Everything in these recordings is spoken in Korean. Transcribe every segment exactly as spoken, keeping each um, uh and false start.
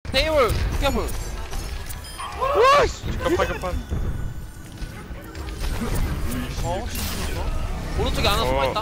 테이블 캐플. 와씨 급한 급한. 어? 오른쪽에 하나 어. 숨어있다.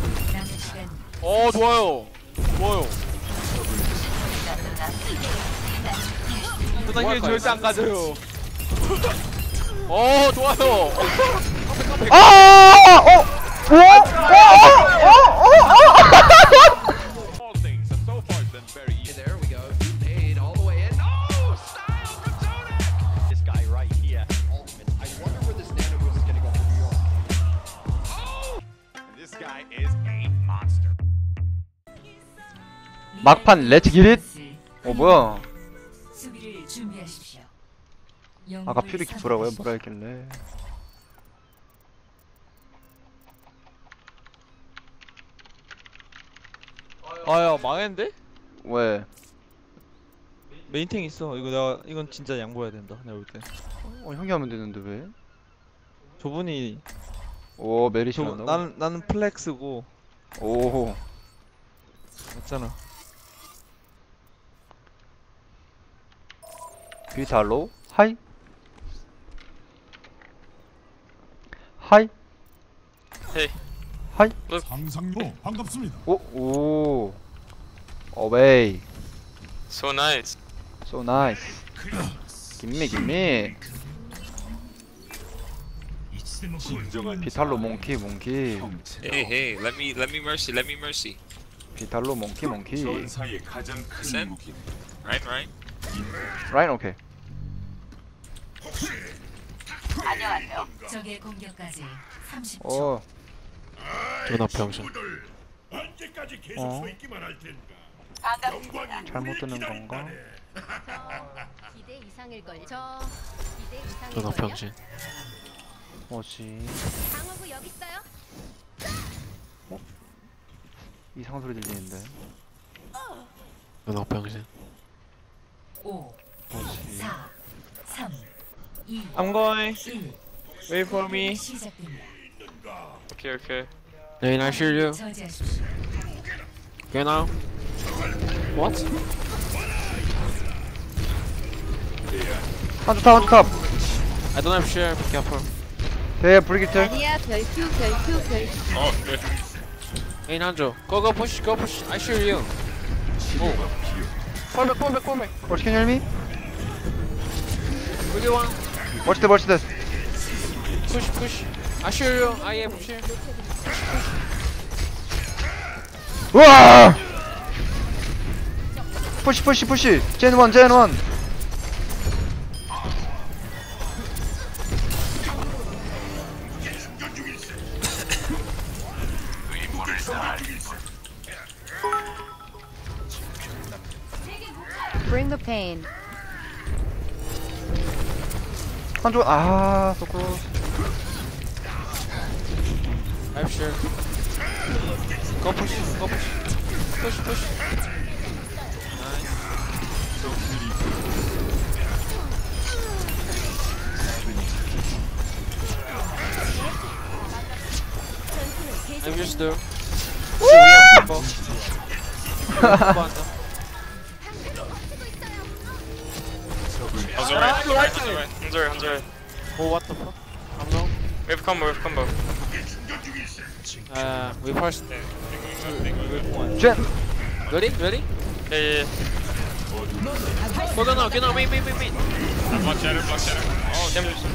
어 좋아요. 좋아요. 부장님 절대 안 가져요. 어 좋아요. 아! 어! 어? 어? 어? 어? All things have so far been very easy. There we go. Paid all the way in. Oh, style from Zodiac. This guy right here. Ultimate. I wonder where this Nano Boost is going to go for New York. Oh! This guy is a monster. 막판 렛츠 기릿. 어 뭐야? 수비를 준비하십시오. 아까 퓨리 기프라고요? 뭐라 했길래? 아야 망했는데? 왜? 메인탱 있어. 이거 내가 이건 진짜 양보해야 된다. 내가 볼 때. 어 형이 하면 되는데 왜? 저분이 오 메리시 저 한다고? 나는 나는 플렉스고 오 맞잖아. 비탈로 하이 하이 헤이. 하이 상상로 반갑습니다. 오오 어웨이 So nice. so nice 김미 김미 비탈로 몽키 몽키 Hey hey, let me let me mercy, let me mercy. 비탈로 몽키 몽키 전사의 가장 큰 Sen? 무기. Right right. 라인 오케이 적의 공격까지 삼십 초. 어 전화 병신. 언제까지 계속 어? 서 있기만 할 텐가. 잘못 듣는 건가? 기대 이상일걸요. 저 기대 전화 이상일걸요. 병신. 뭐지? 방어구 여기 있어요. 이상한 소리 들리는데 전화 병신. 오, 뭐지? 사, 삼, 이, I'm going. 일. Wait for me. 시작됩니다. Okay okay. Hey, I hear you. 저지하십시오. Okay now. What? 한쪽 탑 한쪽 탑 I don't have share. Be careful. 대 브리기트 아니야 별표 별표 별표. Oh good. Hey Nanjo, go go push, go push. I hear you. Oh. Fall back, fall back, fall back. What can you hear me? Really one. Watch the watch the Push push. I hear you. I am pushing. 우와! 푸시 푸시 푸시 젠 원 젠 원 Bring the pain. 한쪽 아 소클로 I have share. Go push, go push. Push push. Nice. I'm just there. So we have people. 한줄 right, 한줄 right, 한줄 right, 한줄 right, 한줄 right. Oh what the fuck? I'm low. We have combo, we have combo. Uh, we first. 젠 Ready? Ready? Yeah, yeah, yeah. Go down now, get down, main, main, main, main. Block shatter, block shatter. Oh, damn it.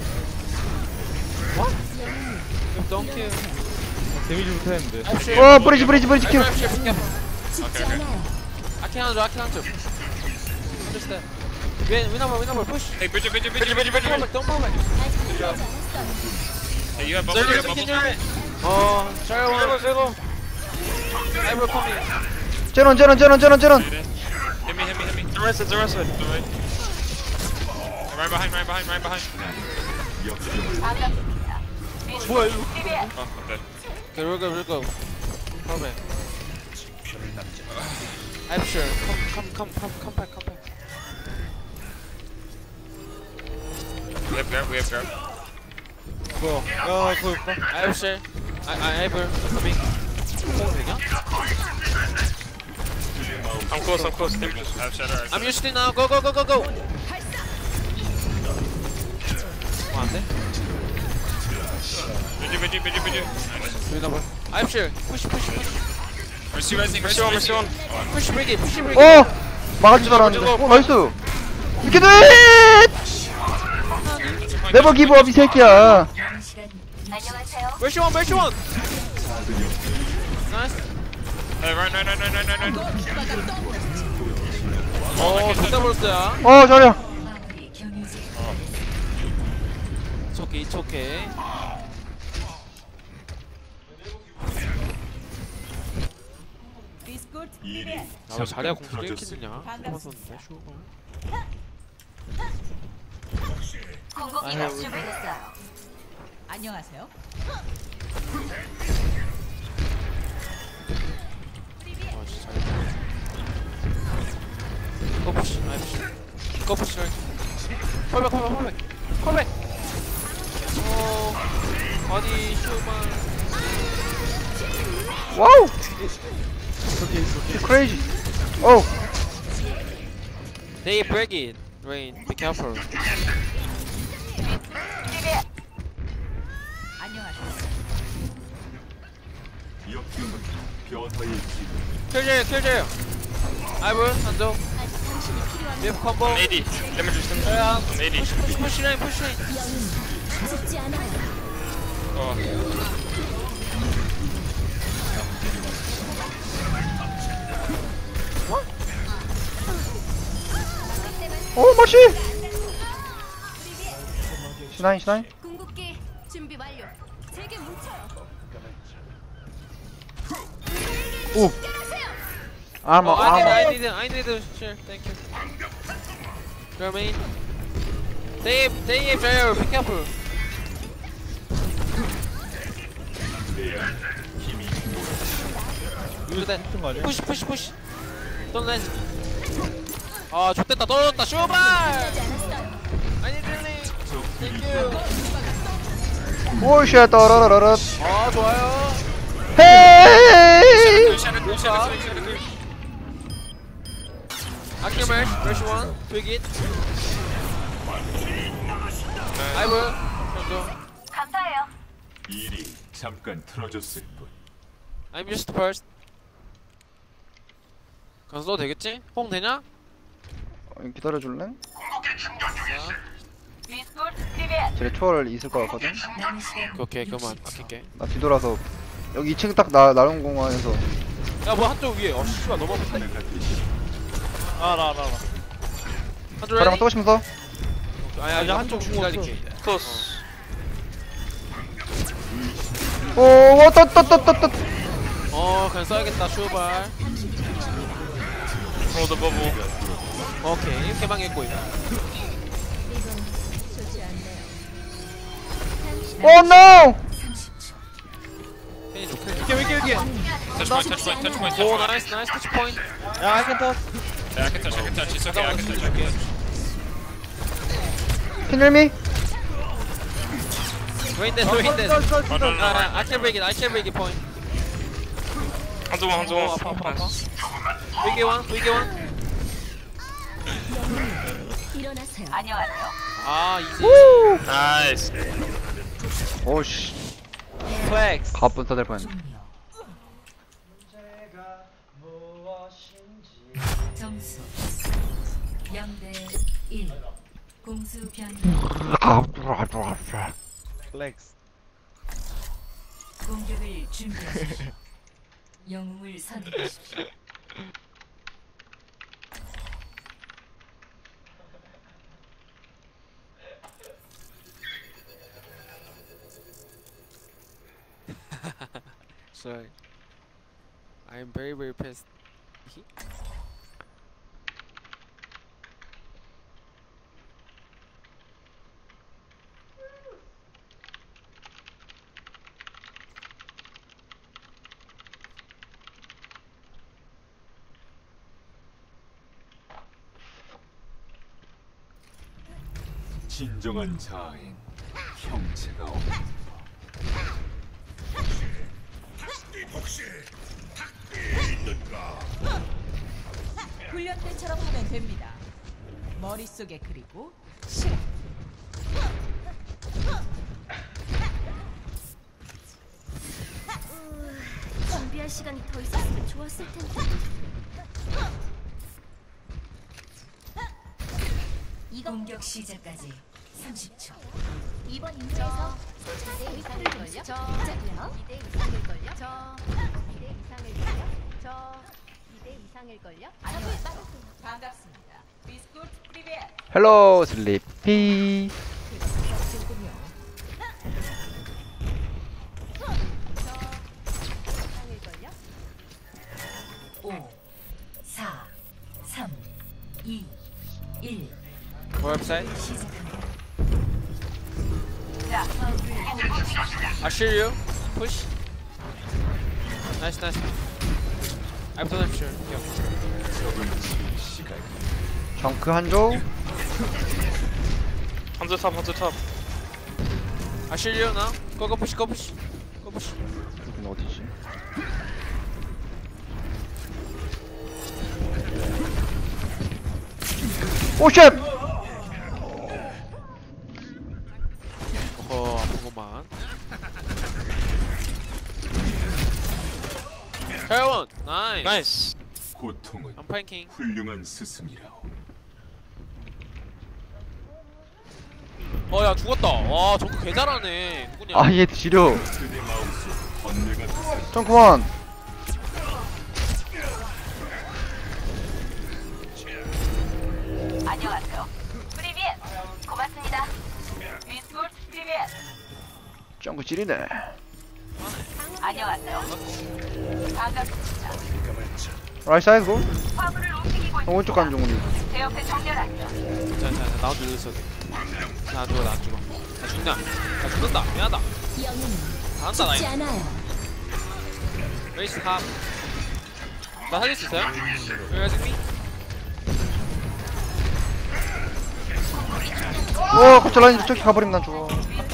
What? Don't kill. 데미지 못했는데. I'm sure. 어 브리지 브리지 브리지 킬 I'm sure, be careful. Okay, okay. I can't handle, I can't handle. Understand. Win, win number, win number, push. Hey, bridge, bridge, bridge, bridge, bridge. Don't don't pull back. Hey, you have bubble, you have bubble. Oh, sorry, one. Zero, I will come here. 젠원 젠원 젠원 젠원 젠원 Hit me, hit me, hit me. The rest of it, the rest of it. The right. Right behind, right behind, right behind. 뭐야 이거? Oh, okay. Okay, we'll go, we'll go. Come back. I'm sure. Come, come, come, come, come back, come back. We have grab, we have grab. 뭐야? 야 그거 있다. I have share. I, I have her coming. 뽕 되냐? I'm close, I'm close. I have shatter. I have I'm shatter. used to now. Go go go go go. 어 안돼? Bridge, bridge, bridge, bridge. 위너블. I'm sure. Push push push. Mercy rising, mercy one, mercy one. Push break it. Push break it. 어! 막을 줄 알았는데. 어, 나이스! 이렇게 돼! 네버 기브업 이 새끼야. Mercy one. Mercy one. Nice. Hey, right, right, right, right, right, right, right. 어 좋다 버렸어요. 어, 잘해. 마무리 경유지. It's okay. It's okay. 일이 아 자리야 공수 잠깐 이렇게 틀어졌습니다. 되냐? 뽑았었는데 슈가. 공격기가 준비됐어요. 안녕하세요. 아 진짜 잘했다. 거푸시 아이씨 거푸시 콜백 콜백 콜백 콜백 어 아니 슈만 와우! 크레이지. 오! They break it Rain be careful 안녕하세요. 역경은 변화의 길. 킬제요 킬제요 아이브 한조 웹 콤보 I'm eighty. Let me just. 야 I'm eighty. 푸시 푸시 라인 푸시 라인 Oh. 오, 마시! 시나인, 시나인. 궁극기 준비 완료. 제게 뭉쳐요. 오! 아, 어 뭐, I need 아, I need I need sure thank you Jermaine Dave Dave Jair be careful Do that 같은 거 아니야? push push push Don't let 아 좋됐다 떨어졌다 슈발 I need really Thank you 오, 쉣, 떠러러러러. 아 좋아요 헤이! Shatter, shatter, shatter, shatter. 아킬 merge merge one twig it 아이브 현조 감사해요. 일이 잠깐 틀어졌을 뿐. I'm just first 가서 넣어도 되겠지? 홍 되냐? 어, 기다려줄래? 자 쟤네 초월 있을 것 같거든? 남은 시간 오케이 그만 아낄게 나 뒤돌아서 여기 이 층 딱 나, 나름 공간에서 야뭐 한쪽 위에 어 씨발 너무 아픈데? 아나 나 나. 한쪽 사람 레디? 쏘고 싶어서 아니 아니 한쪽 기다릴게 Close. 오, 떠떠떠떠떠. 어 그냥 써야겠다 슈발 Hold the bubble. 오케이 이렇게 망했고 이거 오, 노! 팬이 좋게 이게 이게 이게 Touch point, touch point, touch point, touch 오 point. 나이스 나이스 터치 포인트 야, I can touch. Yeah, I can touch, I can touch. It's okay, I can touch. 줄게 Can you hear me? 레인 데스 레인 데스 Oh, no, no, no. 아 I can break it I can break it point Hands one, hands 오 one. 아파 아파 아파 위기 원 위기 원 일어나세요. 안녕하세요. 아 이제 Nice. 오씨, 플렉스 가뿐 될 뻔했네. 점수 영 대 일. 공수 변경. 플렉스. 공격을 준비하십시오. 영웅을 선택하십시오. Sorry I am very very pissed 진정한 자아엔 형체가 없다. 혹시 닭띠에 있는가? 훈련 때처럼 하면 됩니다. 머릿속에 그리고 실행. 준비할 시간이 더 있었으면 좋았을 텐데. 공격 시작까지 삼십 초. 이번 인재에서 이대 이상일걸요? 저 이대 이상일걸요? 저 이대 이상일걸요? 저 이대 이상일걸요? 반갑습니다. 비스쿠트 프리벳. 헬로 슬리피. 이상일걸요? 오, 사, 삼, 이, 일. 웹사이트. 시작합니다. I shield you. Push. Nice, nice. I've done it, sure. Yeah. 정크 한조. 한조 탑 한조 탑. I shield you now. Go, go push, go push. Go push. 여긴 어디지? 오쉣! 어, 아프구만. 회원, 나이스. 나이스. 고통은 I'm pranking. 훌륭한 스승이라오. 어, 야 죽었다. 와, 저거 개 잘하네. 누구냐? 아, 얘 지려. 그대 마음속 번뇌가 드세. 점프만. 안녕하세요. 프리비엣. 고맙습니다. 비스쿠트 프리비엣. 점프 지리네. 안녕하세요. 반갑습니다. 라이트 사이드 고. 화물을 움직이고 있습니다. 오른쪽 가는 중으로. 제 옆에 정렬하죠. 자, 자, 자, 나 혼자 여기 있어도 돼. 나 죽어, 나 죽어. 나 죽나? 나 죽는다. 미안하다. 잘한다, 나 이거. 레이스 탑. 나 살릴 수 있어요? You guys with me? 오, 갑자기 라인 저기 가버리면 난 죽어.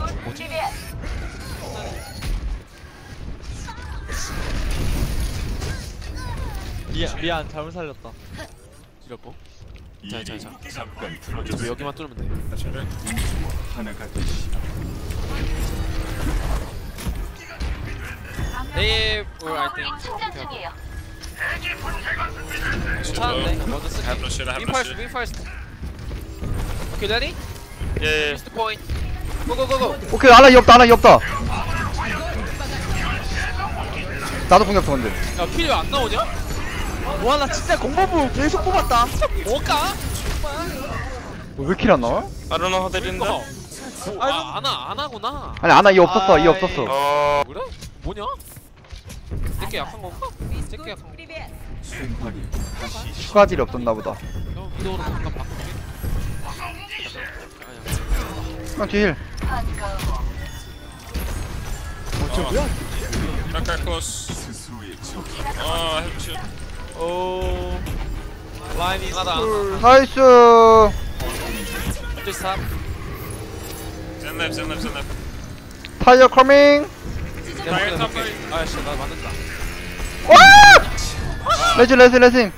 미안 미안 잘못 살렸다. 이렇고. 일이 자, 자. 잠깐 어차피 틀어졌을 여기만 뚫으면 돼. 뿐. 하나가 되시. They were, I think. 충전 중이에요. 괜찮은데? 먼저 쓸게. Have no shit, I have Me no first, shit. me first. Okay, ready? 예. Use the point. Go, go, go, go. 오케이, 하나 이 없다, 하나 이 없다. 나도 공격도 근데. 야, 킬이 왜 안 나오냐? 와 나 진짜 공법을 계속 뽑았다. 뭘까? 왜 킬 안 나와? I don't know how they did 어. that. 아, 안, 하, 안 하구나. 아니, 하나 이 없었어, 이 아이. 없었어. 어. 그래? 뭐냐? 내게 약한 건가? 내게 비스쿠트 약한 건가? 프리벳. 생활이 다시 추가 딜이 없었나 보다. 너 위도우로 잠깐 바꿀게. 그냥 뒤힐. Back close. 스스로의 적. 어, help shit. 오. 라인이 하다. 나이스. Just stop. Zen left, Zen left, Zen left. 타이어 커밍. Fire top right. 아씨, 나 맞는다. 와! 레지 레지 레지.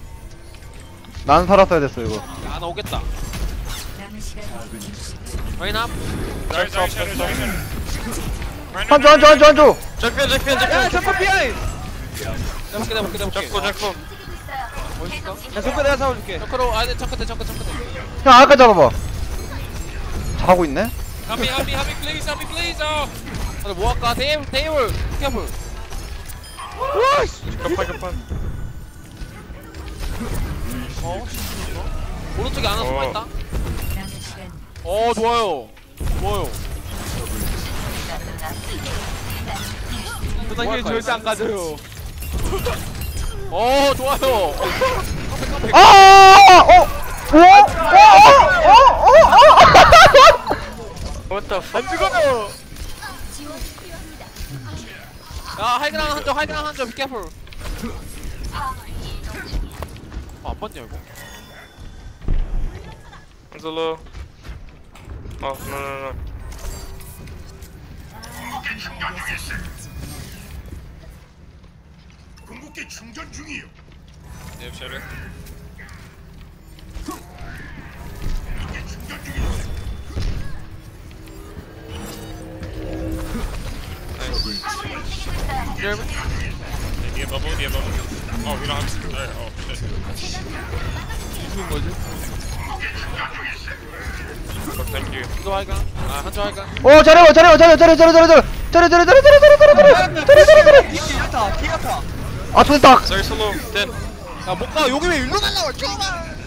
난 살았어야 됐어 이거. 안 오겠다. 남은 시간 라인 앞. Sorry, sorry, sorry, sorry, sorry. 한조 한조 한조 한조. Champion, champion, 야 champion. 점프 비하인. 내볼게, 내볼게, 내볼게. 잡고, 잡고. 어디 있어? 야 점프 내가 잡아줄게. 저크로, 아, 네, 저크 대, 저크, 저크 대. 형 아까 잡아봐. 자고 있네. 하미, 하미, 하미, please, 하미, please. 어. 근데 뭐 할까? 데이블, 데이블, 캐플. 급한, 급한. 어? 오른쪽에 하나 어. 숨어있다. 남은 시간 어, 좋아요. 좋아요. 누나 길 절대 안 가져요. 어, 좋아요. 아! 어! 오! 오! 오! 오! 오! What the fuck? 안 죽어요. 야, 하이그랑 한점, 하이그랑 한점, be careful. 아, 안 맞냐, 이거? Hands low. Oh, no, no, no. 궁극기 충전 중이요. Yep, shatter. German? 뒤에 버블 뒤에 버블. 어 we don't have to. 어 shit. 무슨 거지? Oh, thank you. 한조 할까? 아 한조 할까? 어 잘해 잘해 잘해 잘해 잘해 잘해 잘해 잘해 잘해 잘해 잘해 잘해 잘해 잘해 잘해 잘해 티가타 티가타. 아 좋다. Sorry solo. Dead. 야 못가 여기 왜 일로 날라와 쪼마.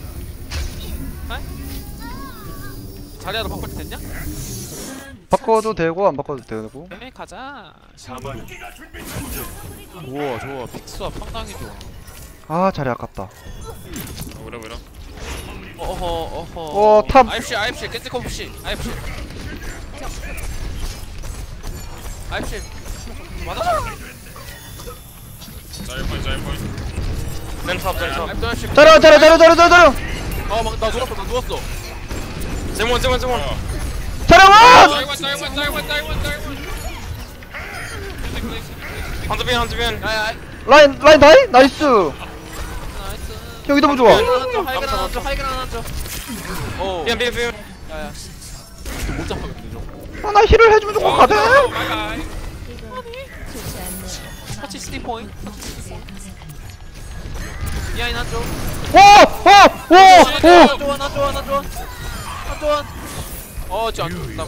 자리하러 바꿀 때 됐냐? 바꿔도 되고 안 바꿔도 되고. 네 가자. 자만 우와 좋아 픽스와 상당히 좋아. 아 자리 아깝다. 뭐라 뭐라. 어허 어허. 어, 탑. 아이프씨 아이프씨 캔지커프씨 아이프씨. 아이프씨. 맞아. Sorry point sorry point. Then top then top. 아이프씨. 잘해 잘해 잘해 잘해 잘해 잘해. 어막나 누웠어 나 누웠어. Someone someone someone. 잘해 와. Sorry one sorry one sorry one sorry one sorry one. Hunter bin hunter bin. 야야. 라인 라인 다이 나이스. 나이스. 여기 너무 좋아. 하이그라 한조 하이그라 한조. 오. Bien bien bien. 야야. 못 잡아겠네 저. 아나 힐을 해주면 좋고 가대. 터치 스티 포인트. 이하인 한조. 와와와와 한조원 한조원 한조원 한조원. 어 진짜 안 죽는다고.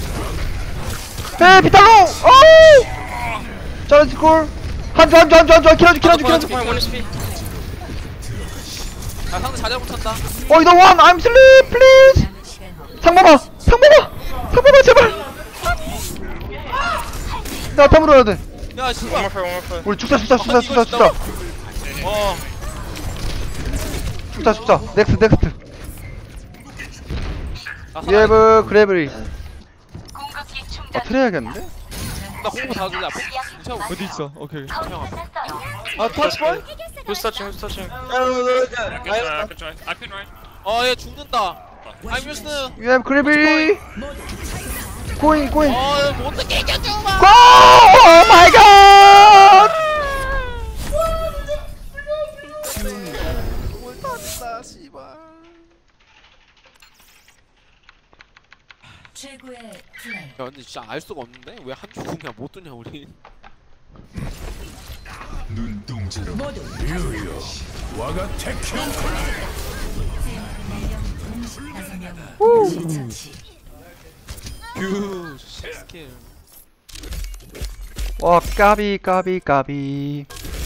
에 비탈로. 오. 잘했지 콜. 한조 한조 한조 한조 킬어주 킬어주 킬어주. Point one S P. 아 상대 자리하고 찬다. 어 이거 원 I'm sleep please. 상봐봐 상봐봐 상봐봐 제발. 나 탐으로 해야 돼. 야 One 씨발. more fire one more fire. 우리 죽자 죽자 죽자 죽자 죽자 어. 죽자 죽자. 넥스트 넥스트. 나 We have 그래브리. 아 트레야겠는데? 나 공부 다 줄래. 무시하고. 어디 있어? 오케이. 오케이. 아 터치볼? Who's touching? Who's touching? 아, I can try. I can try. I can right. 어얘 죽는다. I'm used. We have 그래브리. 고인 고인. 어못 어떻게 이겨줘 마. 고! 오 마이 갓! 뭘 터진다 씨발. 최고의 플레이. 야 근데 진짜 알 수가 없는데 왜 한쪽 그냥 못 두냐 우리. 눈동자로 유유 와가 테큐 뷰 스킬. 와 까비 까비 까비.